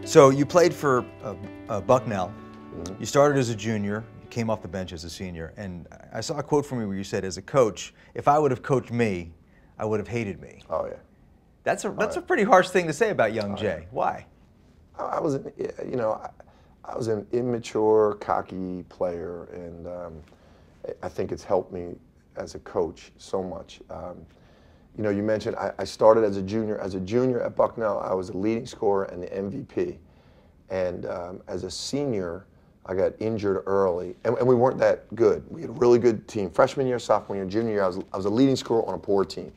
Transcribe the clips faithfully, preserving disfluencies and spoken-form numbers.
So you played for uh, uh, Bucknell. Mm-hmm. You started as a junior. You came off the bench as a senior. And I saw a quote from you where you said, as a coach, if I would have coached me, I would have hated me. Oh, yeah. That's a, that's oh, yeah. a pretty harsh thing to say about young oh, Jay. Yeah. Why? I was, you know, I, I was an immature, cocky player, and um, I think it's helped me as a coach so much. Um, you know, you mentioned I, I started as a junior. As a junior at Bucknell, I was the leading scorer and the M V P. And um, as a senior, I got injured early, and, and we weren't that good. We had a really good team. Freshman year, sophomore year, junior year, I was, I was a leading scorer on a poor team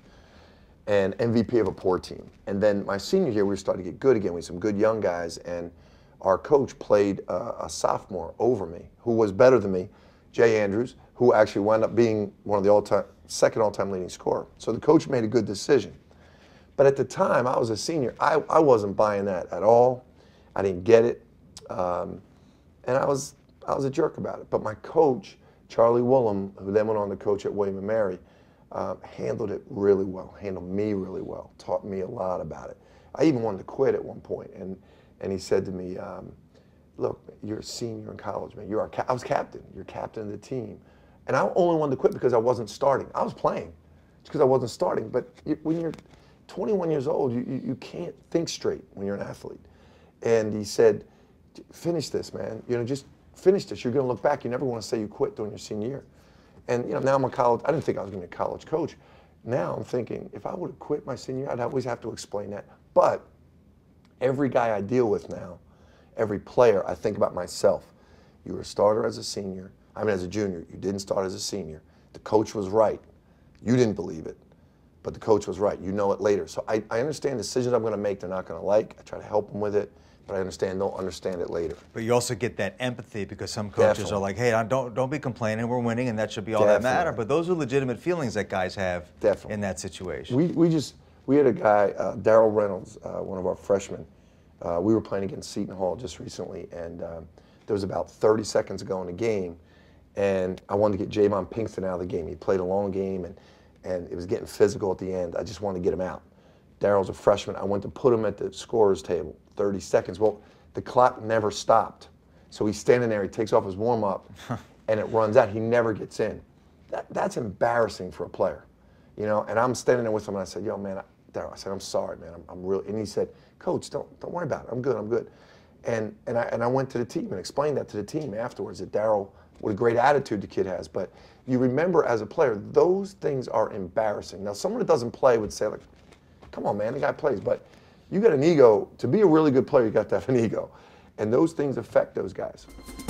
and M V P of a poor team. And then my senior year, we were starting to get good again. We had some good young guys, and our coach played uh, a sophomore over me who was better than me, Jay Andrews, who actually wound up being one of the all-time, second all-time leading scorer. So the coach made a good decision. But at the time, I was a senior. I, I wasn't buying that at all. I didn't get it. Um, and I was, I was a jerk about it. But my coach, Charlie Woolham, who then went on to coach at William and Mary, uh, handled it really well, handled me really well, taught me a lot about it. I even wanted to quit at one point, and, and he said to me, um, look, you're a senior in college, man. You're our ca I was captain. You're captain of the team. And I only wanted to quit because I wasn't starting. I was playing. It's because I wasn't starting. But you, when you're twenty-one years old, you, you, you can't think straight when you're an athlete. And he said, finish this, man. You know, just finish this. You're going to look back. You never want to say you quit during your senior year. And, you know, now I'm a college, I didn't think I was going to be a college coach. Now I'm thinking, if I would have quit my senior year, I'd always have to explain that. But every guy I deal with now, every player, I think about myself. You were a starter as a senior. I mean, as a junior. You didn't start as a senior. The coach was right. You didn't believe it, but the coach was right. You know it later. So I, I understand decisions I'm going to make they're not going to like. I try to help them with it, but I understand they'll understand it later. But you also get that empathy because some coaches Definitely. are like, hey, don't, don't be complaining. We're winning, and that should be all Definitely. that matter. But those are legitimate feelings that guys have Definitely. in that situation. We, we just, we had a guy, uh, Darryl Reynolds, uh, one of our freshmen. Uh, we were playing against Seton Hall just recently, and um, there was about thirty seconds ago in the game, and I wanted to get Javon Pinkston out of the game. He played a long game, and, and it was getting physical at the end. I just wanted to get him out. Darryl's a freshman. I went to put him at the scorer's table, thirty seconds. Well, the clock never stopped. So he's standing there, he takes off his warm-up, and it runs out. He never gets in. That, that's embarrassing for a player, you know, and I'm standing there with him, and I said, yo, man, Darryl, I said, I'm sorry, man, I'm, I'm really, and he said, Coach, don't, don't worry about it. I'm good, I'm good. And, and, I, and I went to the team and explained that to the team afterwards, that Darryl, what a great attitude the kid has. But you remember as a player, those things are embarrassing. Now, someone that doesn't play would say, like, come on, man, the guy plays. But you got an ego. To be a really good player, you got to have an ego. And those things affect those guys.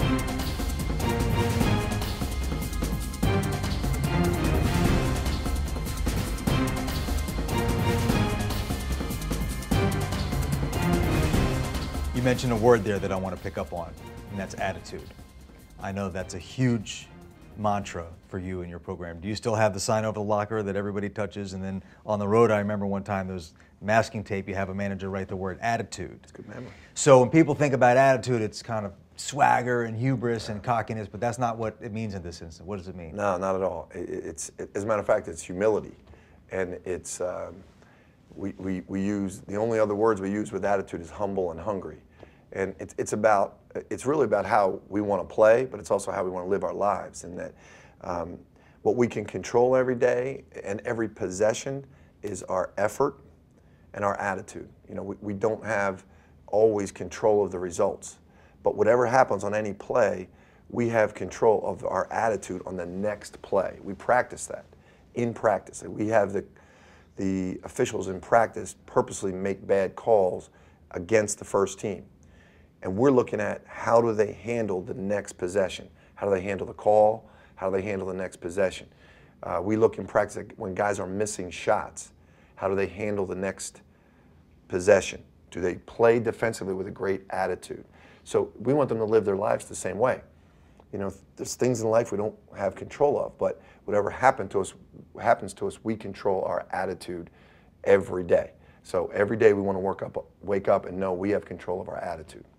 You mentioned a word there that I want to pick up on, and that's attitude. I know that's a huge mantra for you in your program. Do you still have the sign over the locker that everybody touches? And then on the road, I remember one time there was masking tape, you have a manager write the word attitude. That's a good memory. So when people think about attitude, it's kind of swagger and hubris and cockiness, but that's not what it means in this instance. What does it mean? No, not at all. It, it's, it, as a matter of fact, it's humility. And it's, um, we, we, we use, the only other words we use with attitude is humble and hungry. And it's, it's about, it's really about how we want to play, but it's also how we want to live our lives. And that um, what we can control every day and every possession is our effort and our attitude. You know, we, we don't have always control of the results, but whatever happens on any play, we have control of our attitude on the next play. We practice that in practice. We have the, the officials in practice purposely make bad calls against the first team. And we're looking at how do they handle the next possession? How do they handle the call? How do they handle the next possession? Uh, we look in practice at when guys are missing shots. How do they handle the next possession? Do they play defensively with a great attitude? So we want them to live their lives the same way. You know, there's things in life we don't have control of, but whatever happened to us, happens to us, we control our attitude every day. So every day we want to work up, wake up and know we have control of our attitude.